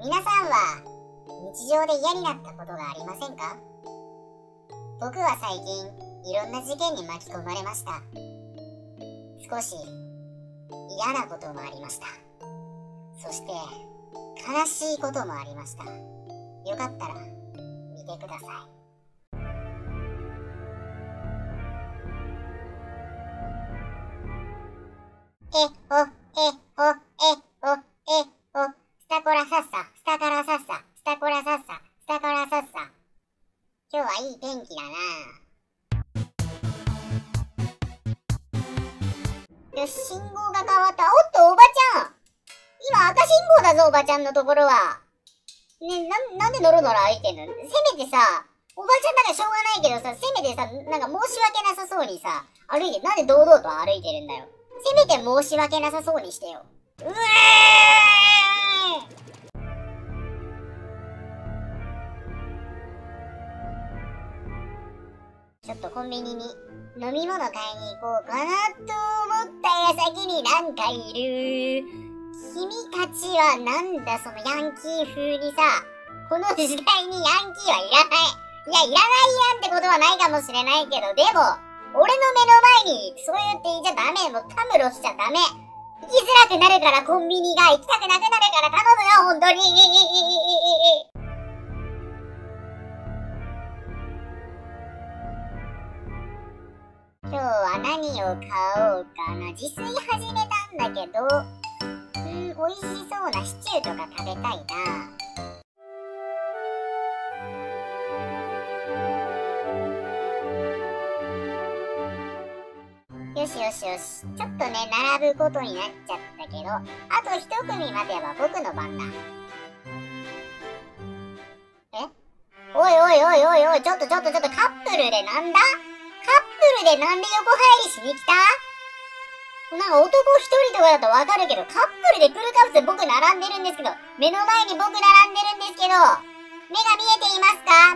皆さんは日常で嫌になったことがありませんか？僕は最近いろんな事件に巻き込まれました。少し嫌なこともありました。そして悲しいこともありました。よかったら見てください。スタコラサッサ、スタコラサッサ、スタコラサッサ、スタコラサッサ。今日はいい天気だな。よし、信号が変わった。おっと、おばちゃん、今赤信号だぞ、おばちゃんのところは。ね、なんでノロノロ歩いてんの？せめてさ、おばちゃんならしょうがないけどさ、せめてさ、なんか申し訳なさそうにさ、歩いて、なんで堂々と歩いてるんだよ。せめて申し訳なさそうにしてよ。うえー！ちょっとコンビニに飲み物買いに行こうかなと思った矢先になんかいる。君たちはなんだそのヤンキー風にさ、この時代にヤンキーはいらない。いや、いらないなんてことはないかもしれないけど、でも、俺の目の前にそう言っていちゃダメ。もうたむろしちゃダメ。行きづらくなるからコンビニが行きたくなくなるから頼むよ、ほんとに。今日は何を買おうかな。自炊始めたんだけど、美味しそうなシチューとか食べたいな。よしよしよし。ちょっとね、並ぶことになっちゃったけど、あと一組待てば僕の番だ。おいおいおいおいおい、ちょっとカップルでなんだ？カップルでなんで横入りしに来た？なんか男一人とかだとわかるけど、カップルで来るか普通僕並んでるんですけど、目の前に僕並んでるんですけど、目が見えていますか？